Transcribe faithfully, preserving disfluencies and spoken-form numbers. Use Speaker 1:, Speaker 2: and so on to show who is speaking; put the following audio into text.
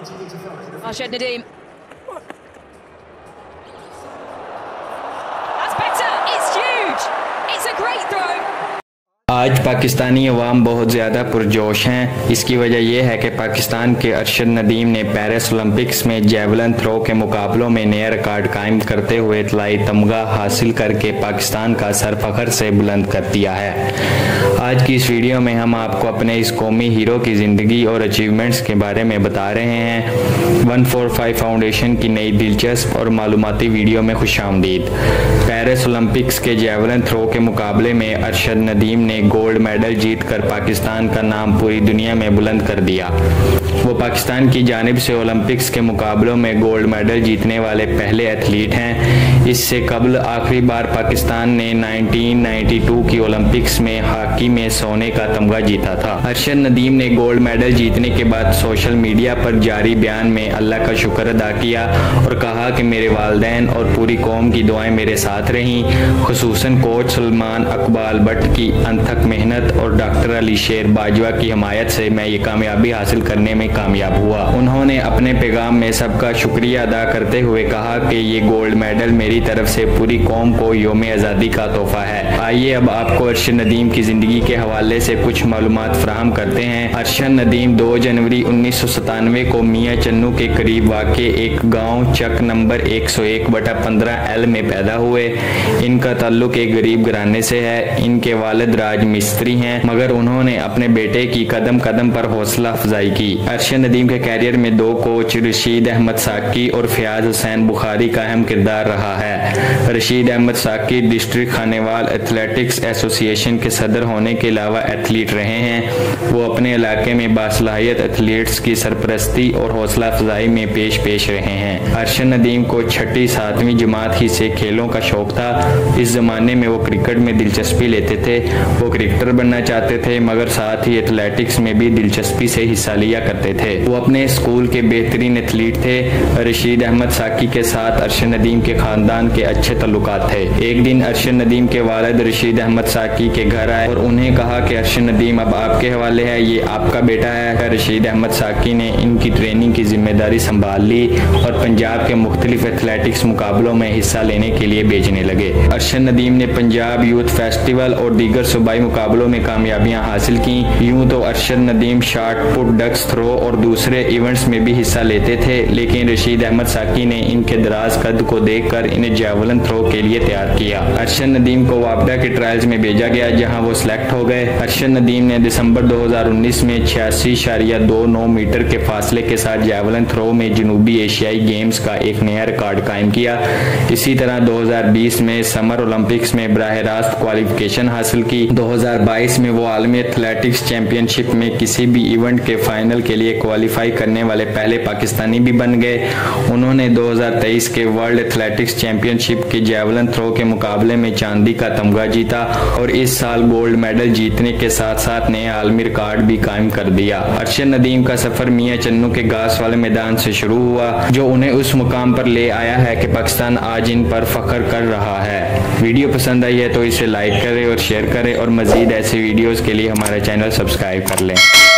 Speaker 1: Arshad Nadeem. That's better. It's huge. It's a great throw.
Speaker 2: आज पाकिस्तानी अवाम बहुत ज़्यादा पुरजोश हैं। इसकी वजह यह है कि पाकिस्तान के अरशद नदीम ने पेरिस ओलंपिक्स में जेवलिन थ्रो के मुकाबलों में नया रिकॉर्ड कायम करते हुए इतलाई तमगा हासिल करके पाकिस्तान का सर फखर से बुलंद कर दिया है। आज की इस वीडियो में हम आपको अपने इस कौमी हीरो की ज़िंदगी और अचीवमेंट्स के बारे में बता रहे हैं। वन फोर फाइव फाउंडेशन की नई दिलचस्प और मालूमाती वीडियो में खुशामदीद। पेरिस ओलंपिक्स के जेवलिन थ्रो के मुकाबले में अरशद नदीम ने गोल्ड मेडल जीतकर पाकिस्तान का नाम पूरी दुनिया में बुलंद कर दिया। वो पाकिस्तान की जानिब से ओलंपिक्स के मुकाबलों में गोल्ड मेडल जीतने वाले पहले एथलीट हैं। इससे कबल आखिरी बार पाकिस्तान ने नाइनटीन नाइंटी टू की ओलंपिक्स में हॉकी में सोने का तमगा जीता था। अरशद नदीम ने गोल्ड मेडल जीतने के बाद सोशल मीडिया पर जारी बयान में अल्लाह का शुक्र अदा किया और कहा कि मेरे वालिदैन और पूरी कौम की दुआएं मेरे साथ रहीं, खुसूसन कोच सलमान इकबाल भट्ट की अनथक मेहनत और डॉक्टर अली शेर बाजवा की हिमायत से मैं ये कामयाबी हासिल करने में कामयाब हुआ। उन्होंने अपने पैगाम में सबका शुक्रिया अदा करते हुए कहा कि ये गोल्ड मेडल मेरी तरफ से पूरी कौम को यौम आज़ादी का तोहफा है। आइए अब आपको अरशद नदीम की ज़िंदगी के हवाले से कुछ मालूमात फराहम करते हैं। अरशद नदीम दो जनवरी उन्नीस सौ सतानवे को मियाँ चन्नू के करीब वाक़े एक गाँव चक नंबर एक सौ एक बटा पंद्रह एल में पैदा हुए। इनका ताल्लुक एक गरीब घराने से है। इनके वालिद राज मिस्त्री हैं, मगर उन्होंने अपने बेटे की कदम कदम पर हौसला अफजाई की। अरशद नदीम के कैरियर में दो कोच रशीद अहमद साकी और फयाज हुसैन बुखारी का अहम किरदार रहा है। रशीद अहमद साकी डिस्ट्रिक्ट खानेवाल एथलेटिक्स एसोसिएशन के सदर होने के अलावा एथलीट रहे हैं। वो अपने इलाके में बासलाहियत एथलीट्स की सरपरस्ती और हौसला अफजाई में पेश पेश रहे हैं। अरशद नदीम को छठी सातवीं जमात ही से खेलों का शौक था। इस जमाने में वो क्रिकेट में दिलचस्पी लेते थे। वो क्रिकेटर बनना चाहते थे, मगर साथ ही एथलेटिक्स में भी दिलचस्पी से हिस्सा लिया करते थे। वो अपने स्कूल के बेहतरीन एथलीट थे। रशीद अहमद साकी के साथ अरशद नदीम के खानदान के अच्छे तल्लुकात थे। एक दिन अरशद नदीम के वालिद रशीद अहमद साकी के घर आए और उन्हें कहा कि अरशद नदीम अब आपके हवाले है, ये आपका बेटा है। रशीद अहमद साकी ने इनकी ट्रेनिंग की जिम्मेदारी संभाल ली और पंजाब के मुख्तलिफ एथलेटिक्स मुकाबलों में हिस्सा लेने के लिए भेजने लगे। अरशद नदीम ने पंजाब यूथ फेस्टिवल और दीगर सूबाई मुकाबलों में कामयाबियां हासिल की। यूं तो Arshad Nadeem shot put, discus throw और दूसरे इवेंट्स में भी हिस्सा लेते थे, लेकिन रशीद अहमद साकी ने इनके दराज कद को देखकर इन्हें जेवलिन थ्रो के लिए तैयार किया। अरशद नदीम को वापडा के ट्रायल्स में भेजा गया, जहां वो सिलेक्ट हो गए। अरशद नदीम ने दिसंबर दो हज़ार उन्नीस में छियासी इशारिया दो नौ मीटर के फासले के साथ जेवलिन थ्रो में जनूबी एशियाई गेम्स का एक नया रिकॉर्ड कायम किया। इसी तरह दो हज़ार बीस में समर ओलंपिक्स में बराह रास्त क्वालिफिकेशन हासिल की। दो हज़ार बाईस में वो आलमी एथलेटिक्स चैंपियनशिप में किसी भी इवेंट के फाइनल के लिए क्वालिफाई करने वाले पहले पाकिस्तानी भी बन गए। उन्होंने दो हज़ार तेईस के वर्ल्ड एथलेटिक्स चैंपियनशिप के जेवलिन थ्रो के मुकाबले में चांदी का तमगा जीता और इस साल गोल्ड मेडल जीतने के साथ साथ नए आलमी रिकॉर्ड भी कायम कर दिया। अरशद नदीम का सफर मियाँ चन्नू के घास वाले मैदान से शुरू हुआ, जो उन्हें उस मुकाम पर ले आया है कि पाकिस्तान आज इन पर फख्र कर रहा है। वीडियो पसंद आई है तो इसे लाइक करें और शेयर करें और मजीद ऐसे वीडियोस के लिए हमारा चैनल सब्सक्राइब कर लें।